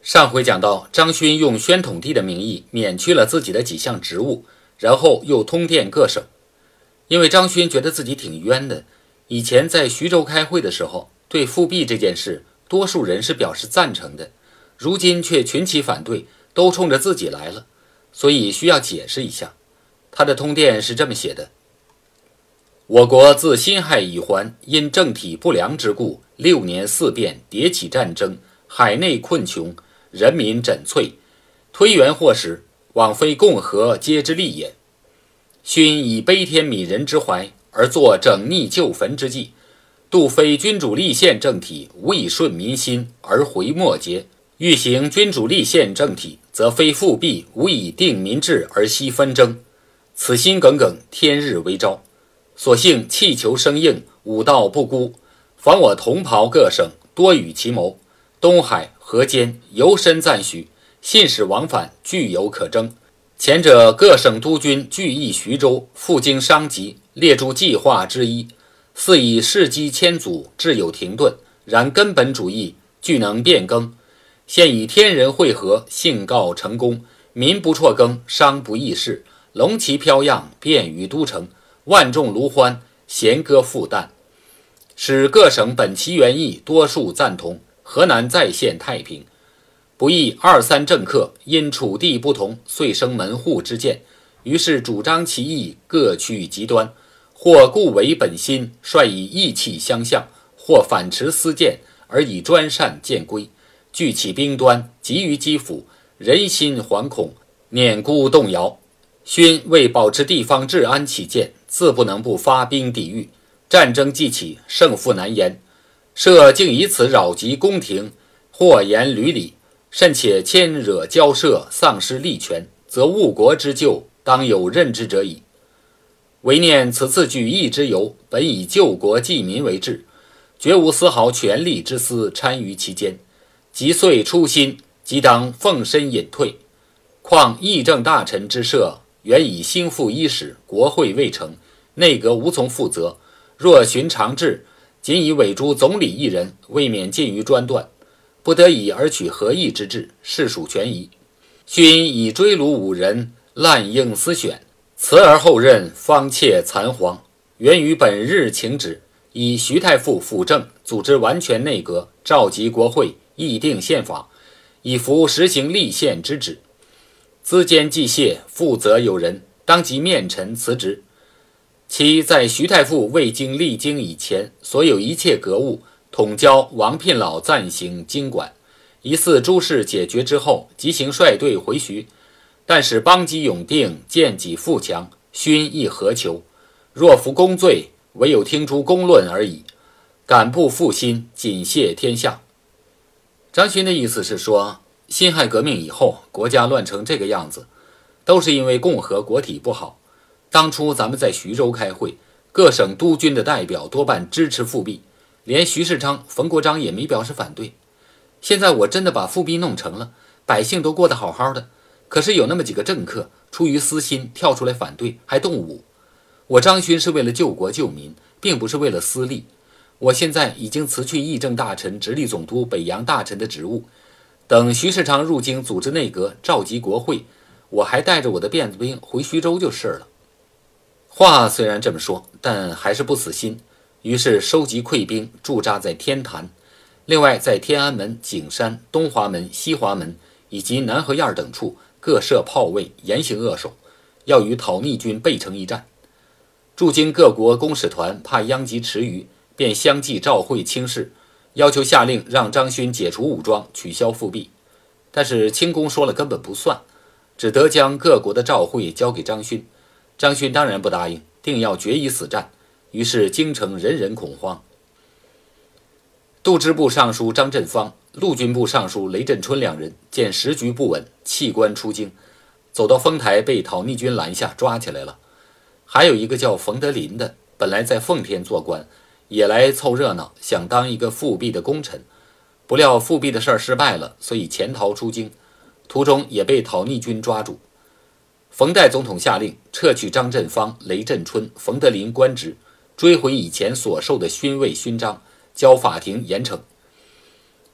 上回讲到，张勋用宣统帝的名义免去了自己的几项职务，然后又通电各省。因为张勋觉得自己挺冤的，以前在徐州开会的时候，对复辟这件事，多数人是表示赞成的，如今却群起反对，都冲着自己来了，所以需要解释一下。他的通电是这么写的：我国自辛亥已还，因政体不良之故，6年4变，迭起战争，海内困穷，人民枕瘁，推元祸始，枉非共和皆之利也。勋以悲天悯人之怀，而作整逆旧坟之计，杜非君主立宪政体，无以顺民心，而回末节；欲行君主立宪政体，则非复辟，无以定民志而息纷争。此心耿耿，天日为昭。所幸气球生应，武道不孤，凡我同袍各省多与其谋，东海、河间尤深赞许，信使往返俱有可争。前者各省督军俱议徐州，赴京商集，列诸计划之一，似以事机迁阻，志有停顿，然根本主义俱能变更。现以天人会合，幸告成功，民不辍耕，商不易事，龙旗飘漾，便于都城，万众卢欢，弦歌复旦，使各省本其原意，多数赞同，河南再现太平。不意2、3政客因处地不同，遂生门户之见，于是主张其意，各趋极端，或固违本心，率以义气相向，或反持私见，而以专擅见规，聚起兵端，急于击抚，人心惶恐，碾孤动摇。勋为保持地方治安起见，自不能不发兵抵御。战争既起，胜负难言，设竟以此扰及宫廷，祸言屡理，甚且牵惹交涉，丧失利权，则误国之咎，当有任之者矣。唯念此次举义之由，本以救国济民为志，绝无丝毫权力之私参于其间，即遂初心，即当奉身隐退。况议政大臣之设，原以兴复伊始，国会未成，内阁无从负责，若循常制，仅以委诸总理一人，未免近于专断，不得已而取合议之制，实属权宜。勋以追虏5人，滥应私选，辞而后任，方切残黄。源于本日请旨，以徐太傅辅政，组织完全内阁，召集国会，议定宪法，以服实行立宪之旨。资监既卸，负责有人，当即面陈辞职。其在徐太傅未经历经以前，所有一切阁务，统交王聘老暂行经管。疑似诸事解决之后，即行率队回徐。但使邦基永定，见己富强，勋亦何求？若服公罪，唯有听诸公论而已。敢不负心，谨谢天下。张勋的意思是说，辛亥革命以后，国家乱成这个样子，都是因为共和国体不好。当初咱们在徐州开会，各省督军的代表多半支持复辟，连徐世昌、冯国璋也没表示反对。现在我真的把复辟弄成了，百姓都过得好好的，可是有那么几个政客出于私心跳出来反对，还动武。我张勋是为了救国救民，并不是为了私利。我现在已经辞去议政大臣、直隶总督、北洋大臣的职务，等徐世昌入京组织内阁，召集国会，我还带着我的辫子兵回徐州就是了。话虽然这么说，但还是不死心，于是收集溃兵，驻扎在天坛，另外在天安门、景山、东华门、西华门以及南河沿等处各设炮位，严刑扼守，要与讨逆军背城一战。驻京各国公使团怕殃及池鱼，便相继召会清事，要求下令让张勋解除武装，取消复辟。但是清宫说了根本不算，只得将各国的召会交给张勋。张勋当然不答应，定要决一死战，于是京城人人恐慌。度支部尚书张振芳、陆军部尚书雷震春两人见时局不稳，弃官出京，走到丰台被讨逆军拦下，抓起来了。还有一个叫冯德林的，本来在奉天做官，也来凑热闹，想当一个复辟的功臣，不料复辟的事儿失败了，所以潜逃出京，途中也被讨逆军抓住。冯代总统下令撤去张振芳、雷震春、冯德林官职，追回以前所受的勋位勋章，交法庭严惩。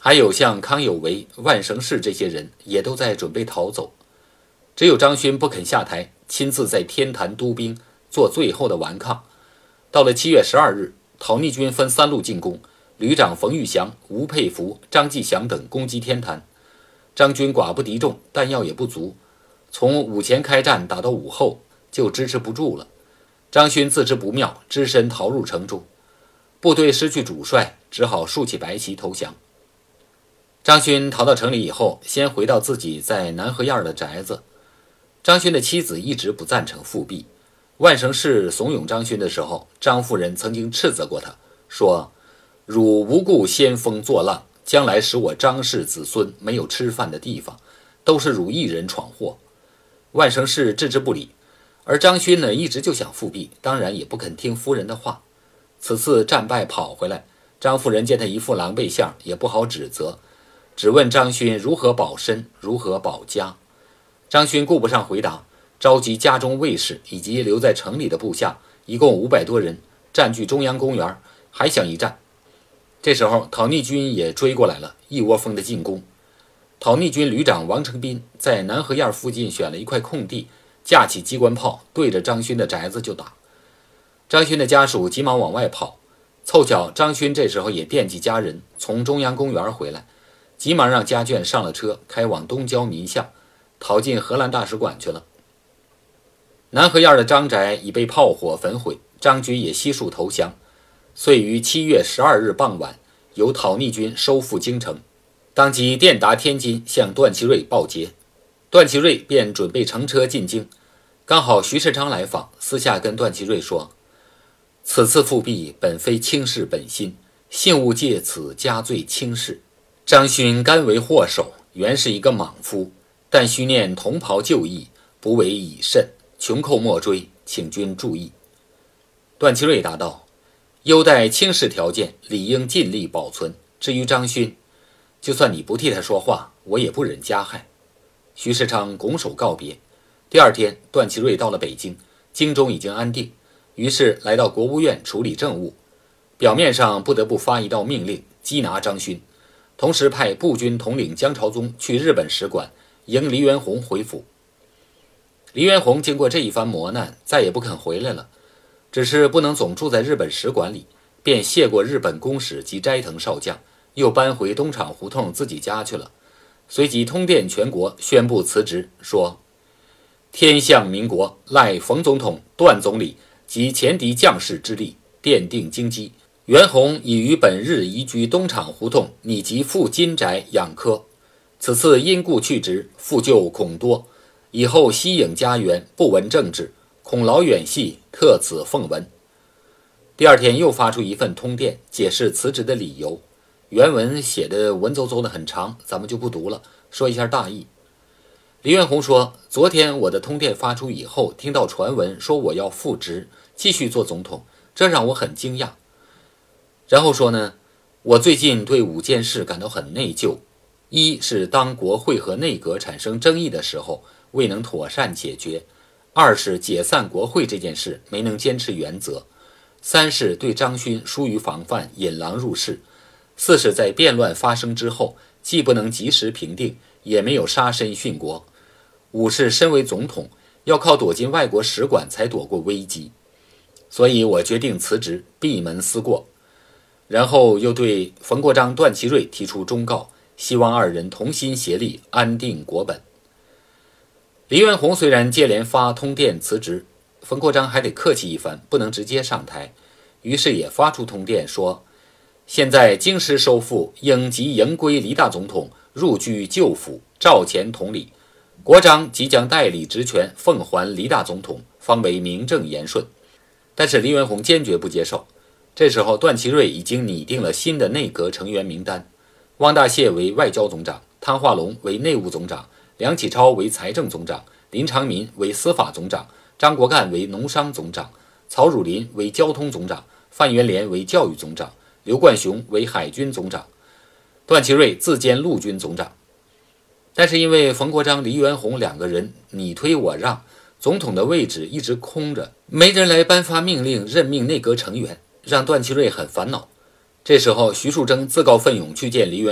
还有像康有为、万绳氏这些人也都在准备逃走。只有张勋不肯下台，亲自在天坛督兵，做最后的顽抗。到了7月12日，讨逆军分3路进攻，旅长冯玉祥、吴佩孚、张继祥等攻击天坛。张军寡不敌众，弹药也不足，从午前开战打到午后就支持不住了。张勋自知不妙，只身逃入城中。部队失去主帅，只好竖起白旗投降。张勋逃到城里以后，先回到自己在南河沿的宅子。张勋的妻子一直不赞成复辟。万绳氏怂恿张勋的时候，张夫人曾经斥责过他，说：“汝无故先锋作浪，将来使我张氏子孙没有吃饭的地方，都是汝一人闯祸。”万绳氏置之不理，而张勋呢，一直就想复辟，当然也不肯听夫人的话。此次战败跑回来，张夫人见他一副狼狈相，也不好指责，只问张勋如何保身，如何保家。张勋顾不上回答，召集家中卫士以及留在城里的部下，一共500多人，占据中央公园，还想一战。这时候讨逆军也追过来了，一窝蜂的进攻。讨逆军旅长王承斌在南河沿附近选了一块空地，架起机关炮，对着张勋的宅子就打。张勋的家属急忙往外跑，凑巧张勋这时候也惦记家人，从中央公园回来，急忙让家眷上了车，开往东郊民巷，逃进荷兰大使馆去了。南河沿的张宅已被炮火焚毁，张军也悉数投降，遂于7月12日傍晚由讨逆军收复京城，当即电达天津向段祺瑞报捷。段祺瑞便准备乘车进京，刚好徐世昌来访，私下跟段祺瑞说：“此次复辟本非轻视本心，幸勿借此加罪轻视。张勋甘为祸首，原是一个莽夫，但须念同袍旧义，不为已甚，穷寇莫追，请君注意。”段祺瑞答道：“优待轻视条件，理应尽力保存。至于张勋，就算你不替他说话，我也不忍加害。”徐世昌拱手告别。第二天，段祺瑞到了北京，京中已经安定，于是来到国务院处理政务。表面上不得不发一道命令，缉拿张勋，同时派步军统领江朝宗去日本使馆迎黎元洪回府。黎元洪经过这一番磨难，再也不肯回来了，只是不能总住在日本使馆里，便谢过日本公使及斋藤少将，又搬回东厂胡同自己家去了。随即通电全国，宣布辞职，说：“天下民国赖冯总统、段总理及前敌将士之力，奠定京基。袁弘已于本日移居东厂胡同，拟即赴金宅养科。此次因故去职，复旧恐多，以后西影家园，不闻政治，恐劳远系，特此奉闻。”第二天又发出一份通电，解释辞职的理由。原文写的文绉绉的很长，咱们就不读了，说一下大意。黎元洪说：“昨天我的通电发出以后，听到传闻说我要复职，继续做总统，这让我很惊讶。然后说呢，我最近对5件事感到很内疚。一是当国会和内阁产生争议的时候，未能妥善解决；二是解散国会这件事没能坚持原则；三是对张勋疏于防范，引狼入室；四是在变乱发生之后，既不能及时平定，也没有杀身殉国；五是身为总统，要靠躲进外国使馆才躲过危机。所以我决定辞职，闭门思过。”然后又对冯国璋、段祺瑞提出忠告，希望2人同心协力，安定国本。黎元洪虽然接连发通电辞职，冯国璋还得客气一番，不能直接上台，于是也发出通电说：“现在京师收复，应即迎归黎大总统入居旧府，召前统领。国璋即将代理职权，奉还黎大总统，方为名正言顺。”但是黎元洪坚决不接受。这时候段祺瑞已经拟定了新的内阁成员名单，汪大燮为外交总长，汤化龙为内务总长，梁启超为财政总长，林长民为司法总长，张国干为农商总长，曹汝霖为交通总长，范元濂为教育总长，刘冠雄为海军总长，段祺瑞自兼陆军总长。但是因为冯国璋、黎元洪2个人你推我让，总统的位置一直空着，没人来颁发命令任命内阁成员，让段祺瑞很烦恼。这时候徐树铮自告奋勇去见黎元洪，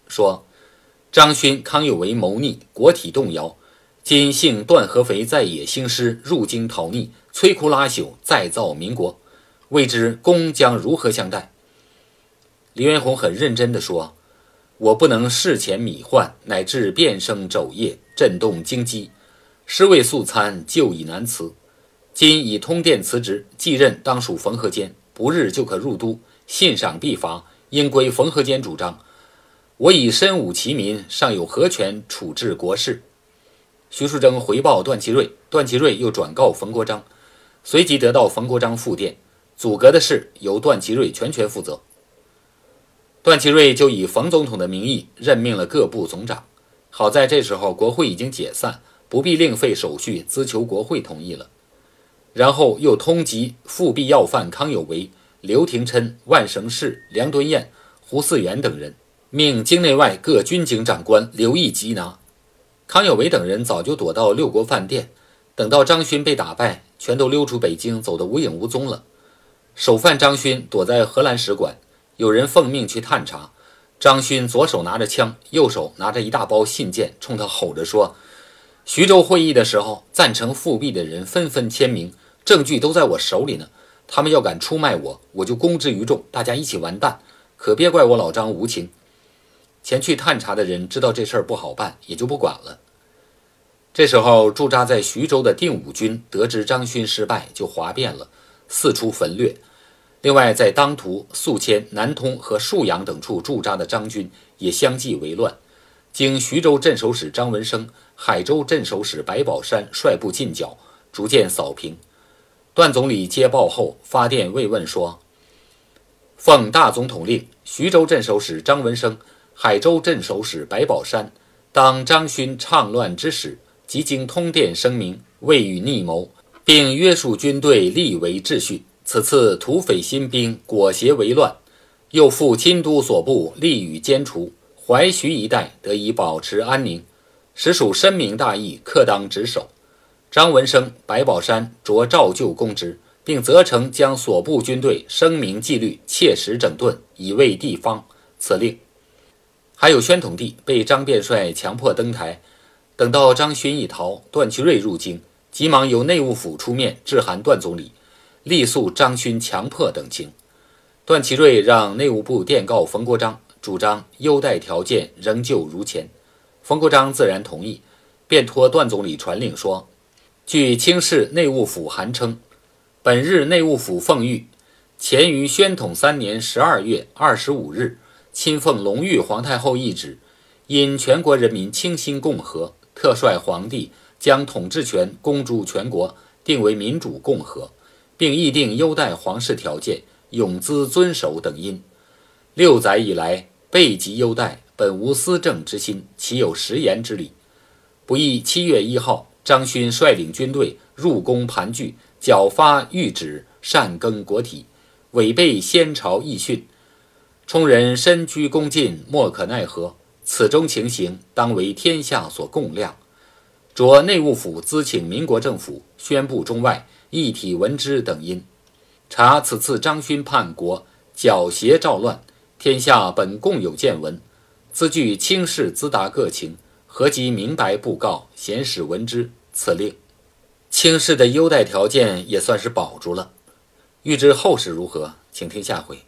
说：张勋、康有为谋逆，国体动摇。今幸段合肥在野兴师，入京讨逆，摧枯拉朽，再造民国，未知公将如何相待？黎元洪很认真地说：我不能视前米患，乃至变声肘腋，震动京畿，尸位素餐，就已难辞。今以通电辞职，继任当属冯河监，不日就可入都，信赏必罚，应归冯河监主张。我以身侮其民，尚有何权处置国事？徐树铮回报段祺瑞，段祺瑞又转告冯国璋，随即得到冯国璋复电，阻隔的事由段祺瑞全权负责。段祺瑞就以冯总统的名义任命了各部总长。好在这时候国会已经解散，不必另费手续咨求国会同意了。然后又通缉复辟要犯康有为、刘廷琛、万绳氏、梁敦彦、胡嗣元等人，命京内外各军警长官留意缉拿。康有为等人早就躲到六国饭店，等到张勋被打败，全都溜出北京，走得无影无踪了。首犯张勋躲在荷兰使馆，有人奉命去探查。张勋左手拿着枪，右手拿着一大包信件，冲他吼着说：徐州会议的时候，赞成复辟的人纷纷签名，证据都在我手里呢。他们要敢出卖我，我就公之于众，大家一起完蛋，可别怪我老张无情。前去探查的人知道这事儿不好办，也就不管了。这时候驻扎在徐州的定武军得知张勋失败，就哗变了，四处焚掠。另外在当涂、宿迁、南通和沭阳等处驻扎的张军也相继为乱，经徐州镇守使张文生、海州镇守使白宝山率部进剿，逐渐扫平。段总理接报后发电慰问说：奉大总统令，徐州镇守使张文生、海州镇守使白宝山当张勋倡乱之使，即经通电声明，未予逆谋，并约束军队，立为秩序。此次土匪新兵裹挟为乱，又复亲都所部，力予歼除，淮徐一带得以保持安宁，实属深明大义，刻当职守。张文生、白宝山着照旧公职，并责成将所部军队声明纪律，切实整顿，以卫地方。此令。还有宣统帝被张便帅强迫登台，等到张勋一逃，段祺瑞入京，急忙由内务府出面致函段总理，力诉张勋强迫等情。段祺瑞让内务部电告冯国璋，主张优待条件仍旧如前。冯国璋自然同意，便托段总理传令说：据清室内务府函称，本日内务府奉谕，前于宣统3年12月25日，亲奉隆裕皇太后懿旨，因全国人民倾心共和，特率皇帝将统治权公诸全国，定为民主共和，并议定优待皇室条件，永兹遵守等因。6载以来，备极优待，本无私正之心，岂有食言之理？不意7月1号，张勋率领军队入宫盘踞，剿发谕旨，擅更国体，违背先朝遗训，充人身居宫禁，莫可奈何。此中情形，当为天下所共谅。着内务府咨请民国政府，宣布中外一体闻之等因。查此次张勋叛国，剿邪赵乱，天下本共有见闻，兹据清室咨答各情，合集明白布告，显使闻之。此令。清室的优待条件也算是保住了。欲知后事如何，请听下回。